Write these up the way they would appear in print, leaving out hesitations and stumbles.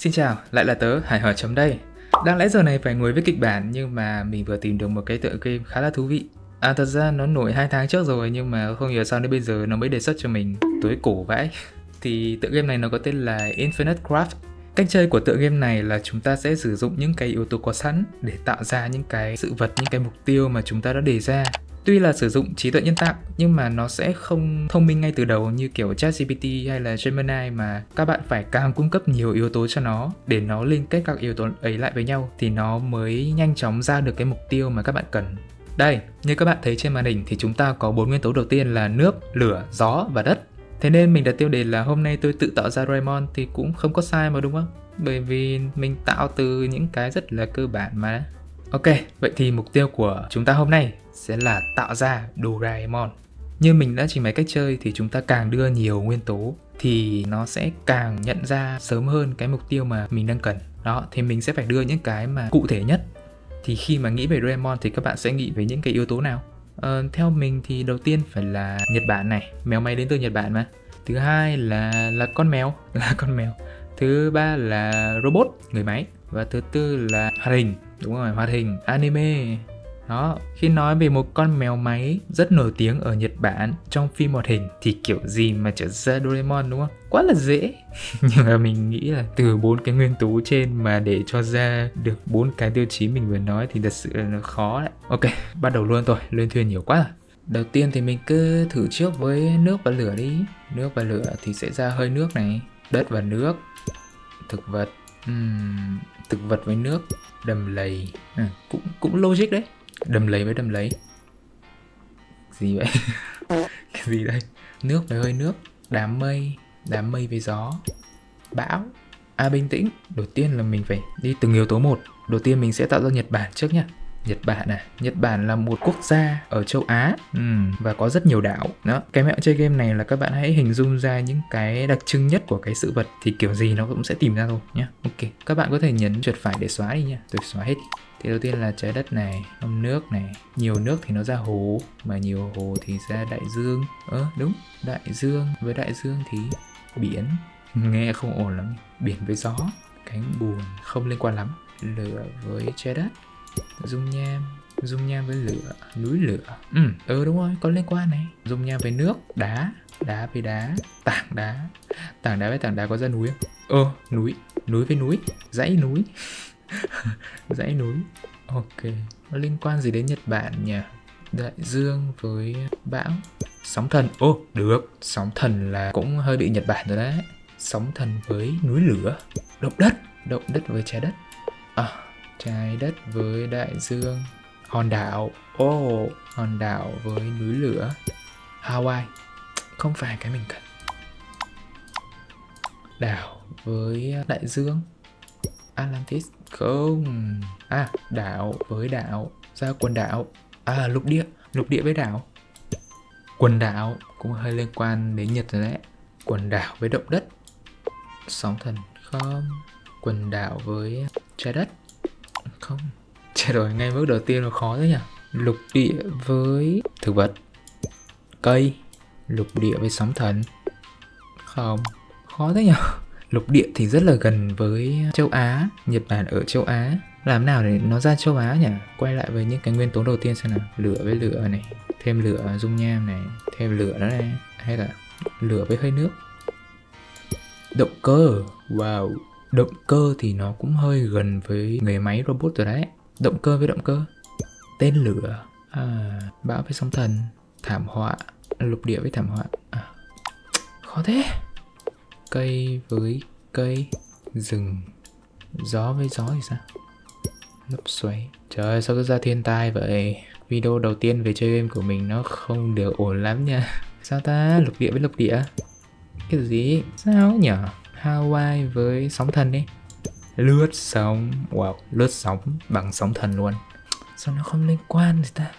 Xin chào, lại là tớ Hải Hỏi chấm đây. Đáng lẽ giờ này phải ngồi với kịch bản nhưng mà mình vừa tìm được một cái tựa game khá là thú vị. Thật ra nó nổi 2 tháng trước rồi nhưng mà không hiểu sao đến bây giờ nó mới đề xuất cho mình. Tối cổ vãi. Thì tựa game này nó có tên là Infinite Craft. Cách chơi của tựa game này là chúng ta sẽ sử dụng những cái yếu tố có sẵn để tạo ra những cái sự vật, những cái mục tiêu mà chúng ta đã đề ra. Tuy là sử dụng trí tuệ nhân tạo nhưng mà nó sẽ không thông minh ngay từ đầu như kiểu ChatGPT hay là Gemini, mà các bạn phải càng cung cấp nhiều yếu tố cho nó để nó liên kết các yếu tố ấy lại với nhau thì nó mới nhanh chóng ra được cái mục tiêu mà các bạn cần. Đây, như các bạn thấy trên màn hình thì chúng ta có 4 nguyên tố đầu tiên là nước, lửa, gió và đất. Thế nên mình đặt tiêu đề là hôm nay tôi tự tạo ra Doraemon thì cũng không có sai mà đúng không? Bởi vì mình tạo từ những cái rất là cơ bản mà. Ok, vậy thì mục tiêu của chúng ta hôm nay sẽ là tạo ra Doraemon. Như mình đã trình bày cách chơi thì chúng ta càng đưa nhiều nguyên tố thì nó sẽ càng nhận ra sớm hơn cái mục tiêu mà mình đang cần. Đó, thì mình sẽ phải đưa những cái mà cụ thể nhất. Thì khi mà nghĩ về Doraemon thì các bạn sẽ nghĩ về những cái yếu tố nào? Theo mình thì đầu tiên phải là Nhật Bản này, mèo máy đến từ Nhật Bản mà. Thứ hai là con mèo, Thứ ba là robot, người máy. Và thứ tư là hoạt hình, đúng rồi, hoạt hình, anime. Đó, khi nói về một con mèo máy rất nổi tiếng ở Nhật Bản trong phim hoạt hình thì kiểu gì mà trở ra Doraemon đúng không? Quá là dễ. Nhưng mà mình nghĩ là từ 4 cái nguyên tố trên mà để cho ra được 4 cái tiêu chí mình vừa nói thì thật sự là nó khó đấy. Ok, bắt đầu luôn thôi, lên thuyền nhiều quá rồi. Đầu tiên thì mình cứ thử trước với nước và lửa đi. Nước và lửa thì sẽ ra hơi nước này, đất và nước, thực vật. Thực vật với nước, đầm lầy. Cũng logic đấy. Đầm lầy với đầm lầy. Gì vậy? Cái gì đây? Nước với hơi nước, đám mây với gió, bão. Bình tĩnh. Đầu tiên là mình phải đi từng yếu tố một. Đầu tiên mình sẽ tạo ra Nhật Bản trước nhá. Nhật Bản là một quốc gia ở châu Á và có rất nhiều đảo. Đó, cái mẹo chơi game này là các bạn hãy hình dung ra những cái đặc trưng nhất của cái sự vật thì kiểu gì nó cũng sẽ tìm ra thôi nhá. Ok, các bạn có thể nhấn chuột phải để xóa đi nha. Tôi xóa hết. Thì đầu tiên là trái đất này, nước này, nhiều nước thì nó ra hồ, mà nhiều hồ thì ra đại dương. Đúng, đại dương với đại dương thì biển. Nghe không ổn lắm. Biển với gió, cánh buồm không liên quan lắm. Lửa với trái đất, dung nham với lửa, núi lửa. Đúng rồi, có liên quan này. Dung nham với nước, đá với đá, tảng đá với tảng đá có ra núi không? Núi với núi, dãy núi. Dãy núi. Ok, nó liên quan gì đến Nhật Bản nhỉ? Đại dương với bão, sóng thần. Được, sóng thần là cũng hơi bị Nhật Bản rồi đấy. Sóng thần với núi lửa, động đất với trái đất. Trái đất với đại dương, hòn đảo. Hòn đảo với núi lửa, Hawaii. Không phải cái mình cần. Đảo với đại dương, Atlantis. Không. Đảo với đảo, ra quần đảo. Lục địa với đảo. Quần đảo cũng hơi liên quan đến Nhật rồi đấy. Quần đảo với động đất, sóng thần. Không. Quần đảo với trái đất. Không. Chết rồi, ngay bước đầu tiên nó khó thế nhỉ. Lục địa với thực vật, cây. Lục địa với sóng thần. Không. Khó thế nhỉ. Lục địa thì rất là gần với châu Á. Nhật Bản ở châu Á. Làm nào để nó ra châu Á nhỉ? Quay lại với những cái nguyên tố đầu tiên xem nào. Lửa với lửa này, thêm lửa dung nham này, thêm lửa đó này, hay là lửa với hơi nước. Động cơ. Wow. Động cơ thì nó cũng hơi gần với người máy robot rồi đấy. Động cơ với động cơ. Tên lửa. Bão với sóng thần. Thảm họa. Lục địa với thảm họa. Khó thế. Cây với cây. Rừng. Gió với gió thì sao? Lốc xoáy. Trời ơi, sao cứ ra thiên tai vậy? Video đầu tiên về chơi game của mình nó không được ổn lắm nha. Sao ta? Lục địa với lục địa. Cái gì? Sao nhỉ? Hawaii với sóng thần đi. Lướt sóng. Wow, lướt sóng bằng sóng thần luôn. Sao nó không liên quan gì ta?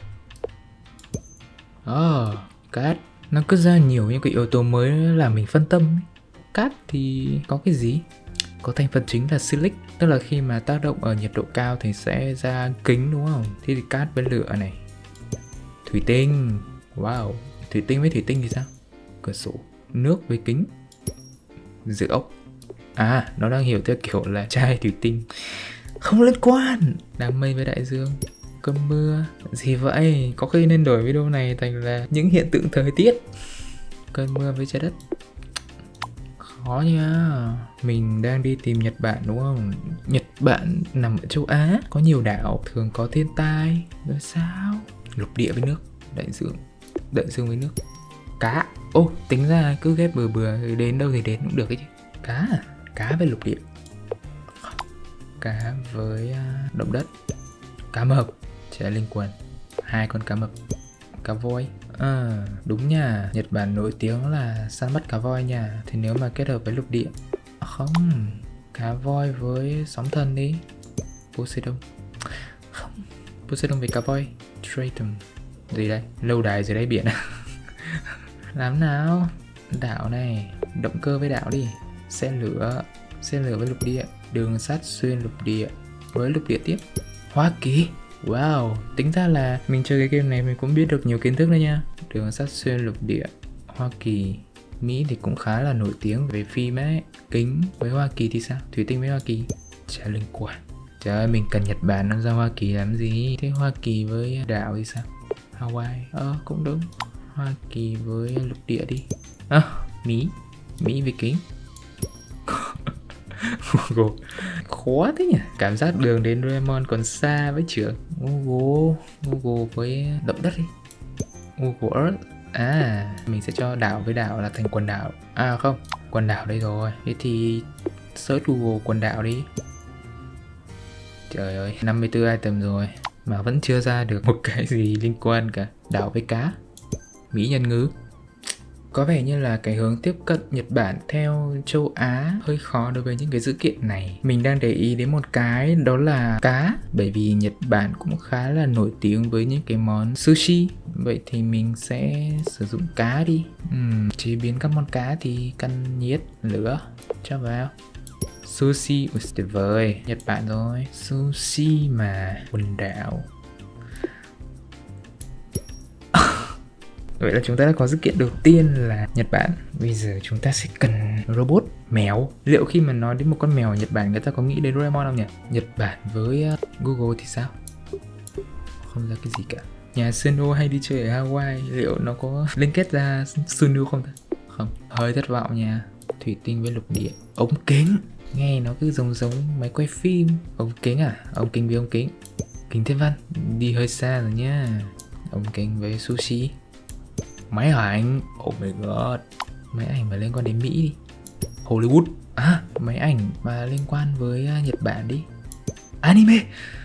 Cát. Nó cứ ra nhiều những cái yếu tố mới làm mình phân tâm. Cát thì có cái gì? Có thành phần chính là silic, tức là khi mà tác động ở nhiệt độ cao thì sẽ ra kính đúng không? Thế thì cát với lửa này. Thủy tinh. Wow, thủy tinh với thủy tinh thì sao? Cửa sổ. Nước với kính. Dự ốc. À, nó đang hiểu theo kiểu là chai thủy tinh. Không liên quan. Đám mây với đại dương. Cơn mưa. Gì vậy? Có khi nên đổi video này thành là những hiện tượng thời tiết. Cơn mưa với trái đất. Khó nha. Mình đang đi tìm Nhật Bản đúng không? Nhật Bản nằm ở châu Á, có nhiều đảo, thường có thiên tai. Rồi sao? Lục địa với nước, đại dương với nước. Cá. Ô, tính ra cứ ghép bừa bừa đến đâu thì đến cũng được ấy chứ. Cá à? Cá với lục địa. Cá với động đất. Cá mập. Chả liên quan. Hai con cá mập. Cá voi. Đúng nha, Nhật Bản nổi tiếng là săn bắt cá voi nha. Thì nếu mà kết hợp với lục địa. Không, cá voi với sóng thần đi. Poseidon. Không, Poseidon với cá voi. Triton. Gì đây? Lâu đài dưới đáy biển. Làm nào? Đảo này. Động cơ với đảo đi. Xe lửa với lục địa. Đường sắt xuyên lục địa với lục địa tiếp. Hoa Kỳ. Wow, tính ra là mình chơi cái game này mình cũng biết được nhiều kiến thức đấy nha. Đường sắt xuyên lục địa. Hoa Kỳ. Mỹ thì cũng khá là nổi tiếng về phim ấy. Kính với Hoa Kỳ thì sao? Thủy tinh với Hoa Kỳ. Chả liên quan. Trời ơi, mình cần Nhật Bản nó ra Hoa Kỳ làm gì? Thế Hoa Kỳ với đảo thì sao? Hawaii. Cũng đúng. Hoa Kỳ với lục địa đi. Mỹ với kính. Google. Khó thế nhỉ? Cảm giác đường đến Doraemon còn xa với trưởng. Google với động đất đi. Google Earth. Mình sẽ cho đảo với đảo là thành quần đảo. Không, quần đảo đây rồi. Thế thì search Google quần đảo đi. Trời ơi, 54 item rồi mà vẫn chưa ra được một cái gì liên quan cả. Đảo với cá. Mỹ nhân ngư. Có vẻ như là cái hướng tiếp cận Nhật Bản theo châu Á hơi khó đối với những cái dữ kiện này. Mình đang để ý đến một cái đó là cá. Bởi vì Nhật Bản cũng khá là nổi tiếng với những cái món sushi. Vậy thì mình sẽ sử dụng cá đi. Chế biến các món cá thì căn nhiệt lửa cho vào. Sushi, tuyệt vời, Nhật Bản rồi. Sushi mà, quần đảo. Vậy là chúng ta đã có dữ kiện đầu tiên là Nhật Bản. Bây giờ chúng ta sẽ cần robot, mèo. Liệu khi mà nói đến một con mèo ở Nhật Bản người ta có nghĩ đến Doraemon không nhỉ? Nhật Bản với Google thì sao? Không ra cái gì cả. Nhà Suno hay đi chơi ở Hawaii, liệu nó có liên kết ra Suno không ta? Không, hơi thất vọng nha. Thủy tinh với lục địa. Ống kính. Nghe nó cứ giống máy quay phim. Ống kính à? Ống kính với ống kính. Kính thiên văn. Đi hơi xa rồi nha. Ống kính với sushi. Máy ảnh. Oh my god. Máy ảnh mà liên quan đến Mỹ đi. Hollywood. Máy ảnh mà liên quan với Nhật Bản đi. Anime.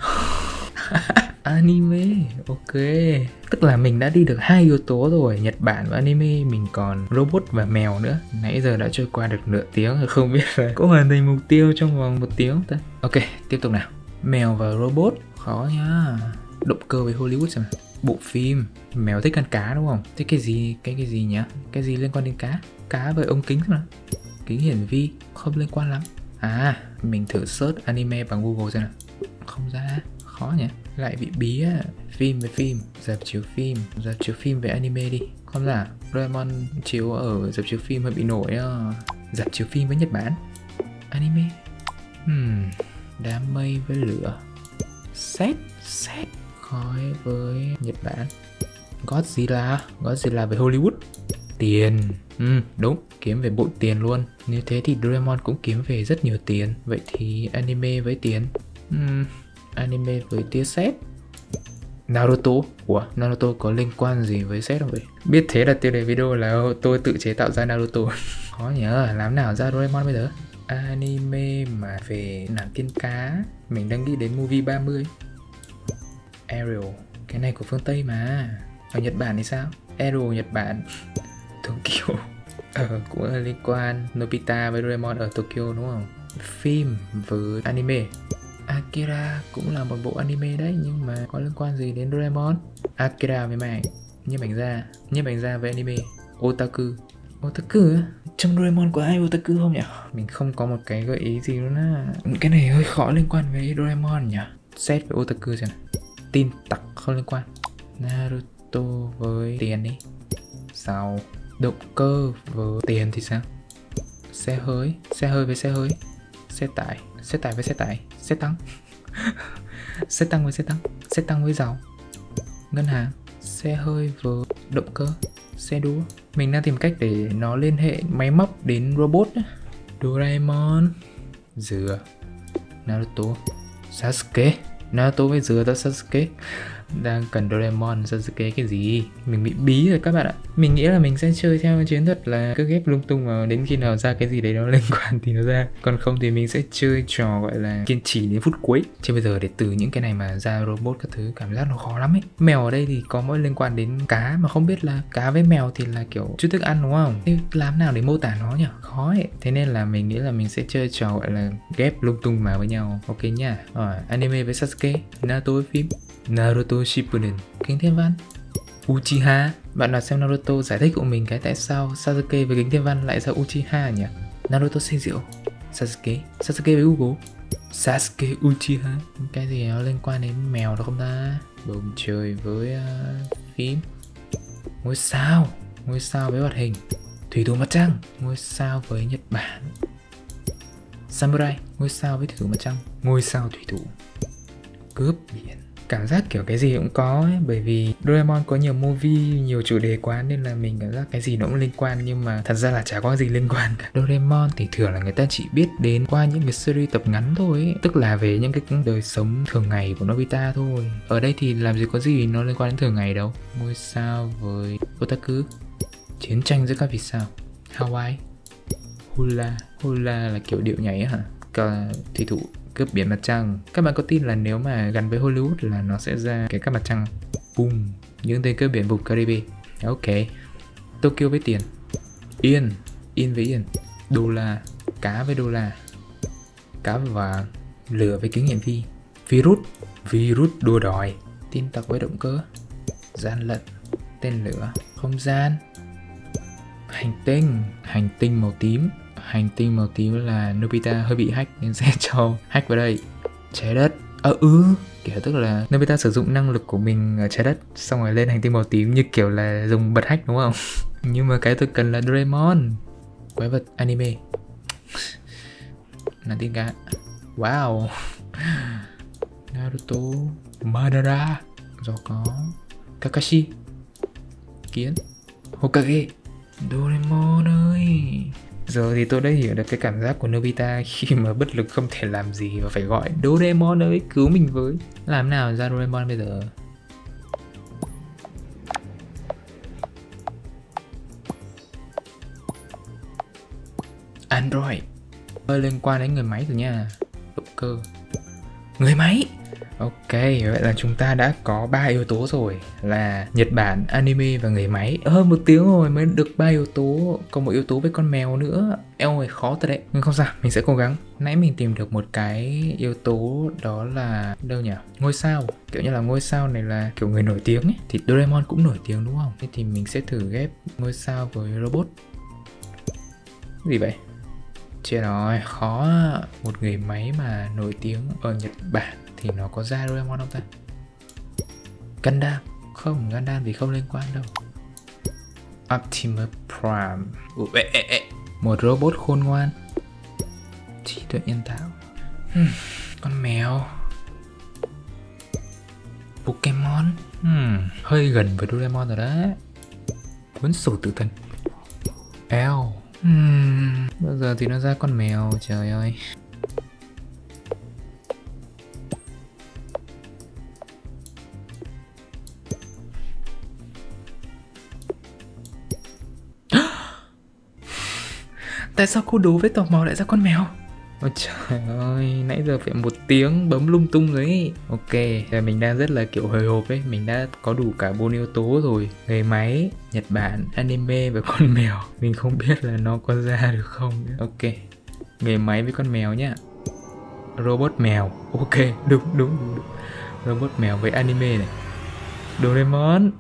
Anime. Ok. Tức là mình đã đi được 2 yếu tố rồi. Nhật Bản và anime. Mình còn robot và mèo nữa. Nãy giờ đã trôi qua được nửa tiếng rồi. Không biết là có hoàn thành mục tiêu trong vòng 1 tiếng ta. Ok, tiếp tục nào. Mèo và robot. Khó nha. Động cơ với Hollywood xem nào. Bộ phim. Mèo thích ăn cá đúng không? Thế cái gì nhỉ? Cái gì liên quan đến cá? Cá với ống kính xem nào. Kính hiển vi. Không liên quan lắm. Mình thử search anime bằng Google xem nào. Không ra. Khó nhỉ? Lại bị bí á. Phim với phim. Rạp chiếu phim với anime đi. Không ra. Doraemon chiếu ở rạp chiếu phim hơi bị nổi á. Rạp chiếu phim với Nhật Bản. Anime. Đám mây với lửa. Sét. Khói với Nhật Bản. Godzilla với Hollywood. Tiền. Đúng, kiếm về bội tiền luôn. Nếu thế thì Doraemon cũng kiếm về rất nhiều tiền. Vậy thì anime với tiền. Anime với tia sét. Naruto. Ủa, Naruto có liên quan gì với sét không vậy? Biết thế là tiêu đề video là tôi tự chế tạo ra Naruto. Khó nhớ, làm nào ra Doraemon bây giờ? Anime mà về nàng tiên cá. Mình đang nghĩ đến movie 30. Ariel. Cái này của phương Tây mà. Ở Nhật Bản thì sao? Ariel Nhật Bản. Tokyo. Cũng là liên quan. Nobita với Doraemon ở Tokyo đúng không? Phim với anime. Akira cũng là một bộ anime đấy, nhưng mà có liên quan gì đến Doraemon? Akira với mày. Nhiếp ảnh gia với anime. Otaku á? Trong Doraemon có ai otaku không nhỉ? Mình không có một cái gợi ý gì luôn á. Cái này hơi khó liên quan với Doraemon nhỉ? Xét với otaku xem nào. Tin tặc không liên quan. Naruto với tiền đi. Sao? Động cơ với tiền thì sao? Xe hơi với xe hơi. Xe tải với xe tải. Xe tăng. Xe tăng với xe tăng. Xe tăng với dầu. Ngân hàng. Xe hơi với động cơ. Xe đua. Mình đang tìm cách để nó liên hệ máy móc đến robot. Doraemon. Dừa. Naruto. Sasuke. Naruto với dừa đó Sasuke. Đang cần Doraemon, Sasuke cái gì? Mình bị bí rồi các bạn ạ. Mình nghĩ là mình sẽ chơi theo chiến thuật là cứ ghép lung tung vào, đến khi nào ra cái gì đấy nó liên quan thì nó ra. Còn không thì mình sẽ chơi trò gọi là kiên trì đến phút cuối. Chứ bây giờ để từ những cái này mà ra robot các thứ cảm giác nó khó lắm ấy. Mèo ở đây thì có mỗi liên quan đến cá, mà không biết là cá với mèo thì là kiểu chút thức ăn đúng không? Thế làm nào để mô tả nó nhỉ? Khó ấy. Thế nên là mình nghĩ là mình sẽ chơi trò gọi là ghép lung tung vào với nhau. Ok nha. Rồi, anime với Sasuke, Naruto với phim Naruto Shippuden, Kính Thiên Văn, Uchiha. Bạn nào xem Naruto giải thích của mình cái tại sao Sasuke với Kính Thiên Văn lại ra Uchiha nhỉ? Naruto say rượu, Sasuke với Ugo, Sasuke Uchiha. Cái gì nó liên quan đến mèo đó không ta? Bầu trời với phim. Ngôi sao với hoạt hình. Thủy thủ mặt trăng, ngôi sao với Nhật Bản. Samurai, ngôi sao với thủy thủ mặt trăng. Ngôi sao thủy thủ. Cướp biển. Cảm giác kiểu cái gì cũng có ấy, bởi vì Doraemon có nhiều movie, nhiều chủ đề quá nên là mình cảm giác cái gì nó cũng liên quan, nhưng mà thật ra là chả có gì liên quan cả. Doraemon thì thường là người ta chỉ biết đến qua những cái series tập ngắn thôi ấy, tức là về những cái đời sống thường ngày của Nobita thôi. Ở đây thì làm gì có gì nó liên quan đến thường ngày đâu. Ngôi sao với Otaku. Chiến tranh giữa các vì sao. Hawaii. Hula là kiểu điệu nhảy hả? Cả thủy thủ cướp biển mặt trăng. Các bạn có tin là nếu mà gắn với Hollywood là nó sẽ ra cái các mặt trăng? Boom. Những tên cướp biển vùng Caribe. Ok. Tokyo với tiền. Yên với yên. Đô la. Cá với đô la. Cá với vàng. Lửa với kính hiển vi. Virus đua đòi. Tin tặc với động cơ. Gian lận. Tên lửa. Không gian. Hành tinh màu tím. Hành tinh màu tím là Nobita hơi bị hack nên sẽ cho hack vào đây. Trái đất. Kiểu tức là Nobita sử dụng năng lực của mình ở trái đất xong rồi lên hành tinh màu tím, như kiểu là dùng bật hack đúng không? Nhưng mà cái tôi cần là Doraemon. Quái vật anime. Là tin cá. Wow. Naruto. Madara. Do có Kakashi. Kiến. Hokage. Doraemon ơi. Giờ thì tôi đã hiểu được cái cảm giác của Nobita khi mà bất lực không thể làm gì và phải gọi Doraemon ơi cứu mình với. Làm nào ra Doraemon bây giờ? Android. Hơi liên quan đến người máy rồi nha. Động cơ. Người máy. Ok, vậy là chúng ta đã có 3 yếu tố rồi, là Nhật Bản, anime và người máy. Hơn 1 tiếng rồi mới được 3 yếu tố, còn 1 yếu tố với con mèo nữa. Eo ơi, khó thật đấy. Nhưng không sao, mình sẽ cố gắng. Nãy mình tìm được một cái yếu tố, đó là đâu nhỉ? Ngôi sao. Kiểu như là ngôi sao này là kiểu người nổi tiếng ấy, thì Doraemon cũng nổi tiếng đúng không? Thế thì mình sẽ thử ghép ngôi sao với robot. Gì vậy? Chết rồi, khó. Một người máy mà nổi tiếng ở Nhật Bản thì nó có ra Doraemon không ta? Gundam. Không, Gundam thì không liên quan đâu. Optimus Prime. Một robot khôn ngoan. Trí tuệ nhân tạo. Con mèo. Pokemon. Hơi gần với Doraemon rồi đó. Cuốn sổ tử thần. Eo. Bây giờ thì nó ra con mèo, trời ơi. Tại sao cô đố với tò mò lại ra con mèo? Ôi trời ơi, nãy giờ phải 1 tiếng bấm lung tung rồi ấy. Ok, mình đang rất là kiểu hồi hộp ấy. Mình đã có đủ cả 4 yếu tố rồi. Người máy, Nhật Bản, anime và con mèo. Mình không biết là nó có ra được không nữa. Ok, người máy với con mèo nhá. Robot mèo. Ok, đúng. Robot mèo với anime này. Doraemon.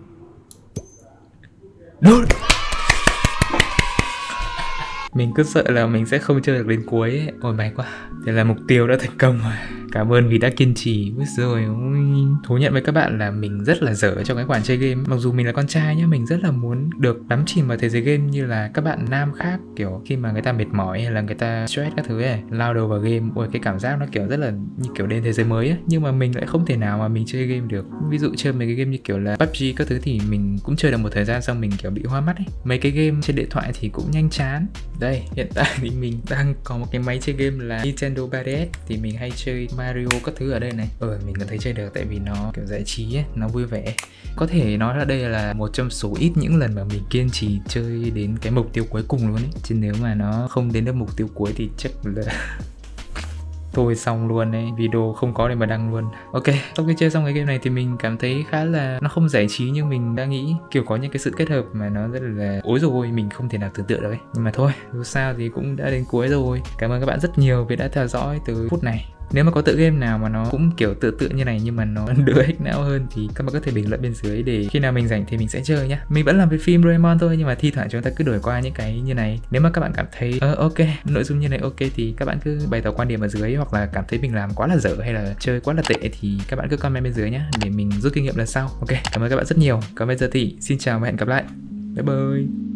Mình cứ sợ là mình sẽ không chơi được đến cuối ấy. Ôi may quá. Thế là mục tiêu đã thành công rồi. Cảm ơn vì đã kiên trì. Úi giời ôi. Thú nhận với các bạn là mình rất là dở trong cái khoản chơi game. Mặc dù mình là con trai nhá, mình rất là muốn được đắm chìm vào thế giới game như là các bạn nam khác. Kiểu khi mà người ta mệt mỏi hay là người ta stress các thứ ấy, lao đầu vào game, ôi cái cảm giác nó kiểu rất là như kiểu đến thế giới mới ấy. Nhưng mà mình lại không thể nào mà mình chơi game được. Ví dụ chơi mấy cái game như kiểu là PUBG các thứ thì mình cũng chơi được một thời gian xong mình kiểu bị hoa mắt ấy. Mấy cái game trên điện thoại thì cũng nhanh chán. Đây, hiện tại thì mình đang có một cái máy chơi game là Nintendo 3DS, thì mình hay chơi Mario các thứ ở đây này. Mình cảm thấy chơi được tại vì nó kiểu giải trí ấy, nó vui vẻ. Có thể nói là đây là một trong số ít những lần mà mình kiên trì chơi đến cái mục tiêu cuối cùng luôn ấy. Chứ nếu mà nó không đến được mục tiêu cuối thì chắc là thôi xong luôn đấy, video không có để mà đăng luôn. Ok, sau khi chơi xong cái game này thì mình cảm thấy khá là nó không giải trí như mình đã nghĩ. Kiểu có những cái sự kết hợp mà nó rất là ối rồi, mình không thể nào tưởng tượng được ấy. Nhưng mà thôi, dù sao thì cũng đã đến cuối rồi. Cảm ơn các bạn rất nhiều vì đã theo dõi từ phút này. Nếu mà có tựa game nào mà nó cũng kiểu tự như này nhưng mà nó đỡ hack não hơn thì các bạn có thể bình luận bên dưới để khi nào mình rảnh thì mình sẽ chơi nhá. Mình vẫn làm về phim Doraemon thôi nhưng mà thi thoảng chúng ta cứ đổi qua những cái như này. Nếu mà các bạn cảm thấy ok, nội dung như này ok thì các bạn cứ bày tỏ quan điểm ở dưới, hoặc là cảm thấy mình làm quá là dở hay là chơi quá là tệ thì các bạn cứ comment bên dưới nhá để mình rút kinh nghiệm lần sau. Ok, cảm ơn các bạn rất nhiều. Còn bây giờ thì xin chào và hẹn gặp lại. Bye bye.